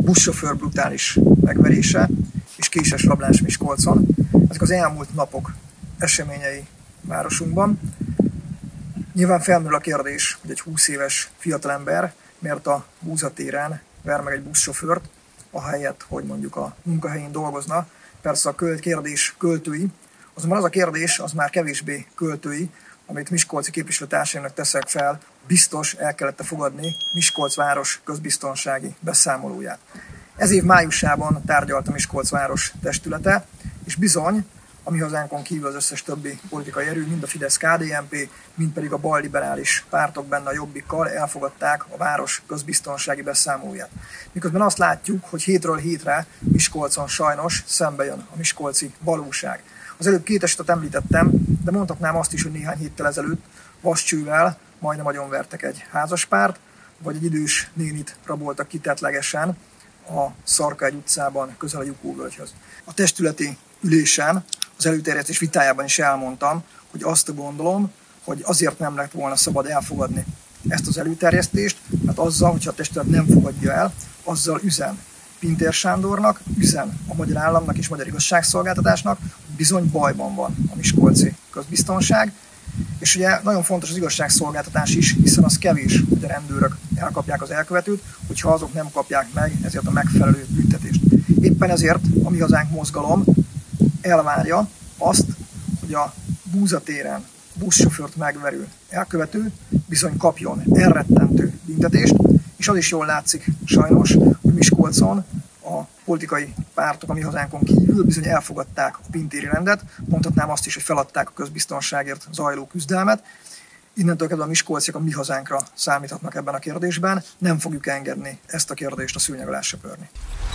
buszsofőr brutális megverése és késes rablás Miskolcon. Ezek az elmúlt napok eseményei városunkban. Nyilván felmerül a kérdés, hogy egy 20 éves fiatalember miért a Búzatéren ver meg egy buszsofőrt, ahelyett, hogy mondjuk a munkahelyén dolgozna. Persze a kérdés költői, azonban az a kérdés az már kevésbé költői, amit miskolci képviselőtársaimnak teszek fel, biztos el kellett fogadni Miskolc város közbiztonsági beszámolóját. Ez év májusában tárgyalt a Miskolc város testülete, és bizony, a mi hazánkon kívül az összes többi politikai erő, mind a Fidesz-KDNP, mind pedig a balliberális pártok benne a Jobbikkal elfogadták a város közbiztonsági beszámolóját. Miközben azt látjuk, hogy hétről hétre Miskolcon sajnos szembe jön a miskolci valóság. Az előbb 2 esetet említettem, de mondhatnám azt is, hogy néhány héttel ezelőtt vascsővel majdnem agyonvertek egy házaspárt, vagy egy idős nénit raboltak ki tettlegesen a Szarka-hegy utcában, közel a Jukó-völgyhöz. A testületi ülésen, az előterjesztés vitájában is elmondtam, hogy azt gondolom, hogy azért nem lett volna szabad elfogadni ezt az előterjesztést, mert azzal, hogyha a testület nem fogadja el, azzal üzen Pintér Sándornak, üzen a magyar államnak és magyar igazságszolgáltatásnak, hogy bizony bajban van a miskolci közbiztonság. És ugye nagyon fontos az igazságszolgáltatás is, hiszen az kevés, hogy a rendőrök elkapják az elkövetőt, hogyha azok nem kapják meg ezért a megfelelő büntetést. Éppen ezért a Mi Hazánk mozgalom elvárja azt, hogy a Búzatéren buszsofőrt megverő elkövető bizony kapjon elrettentő büntetést, és az is jól látszik sajnos, hogy Miskolcon a politikai pártok a Mi Hazánkon kívül bizony elfogadták a pintéri rendet, mondhatnám azt is, hogy feladták a közbiztonságért zajló küzdelmet. Innentől kezdve a miskolciak a Mi Hazánkra számíthatnak ebben a kérdésben, nem fogjuk engedni ezt a kérdést a szőnyeg alá söpörni.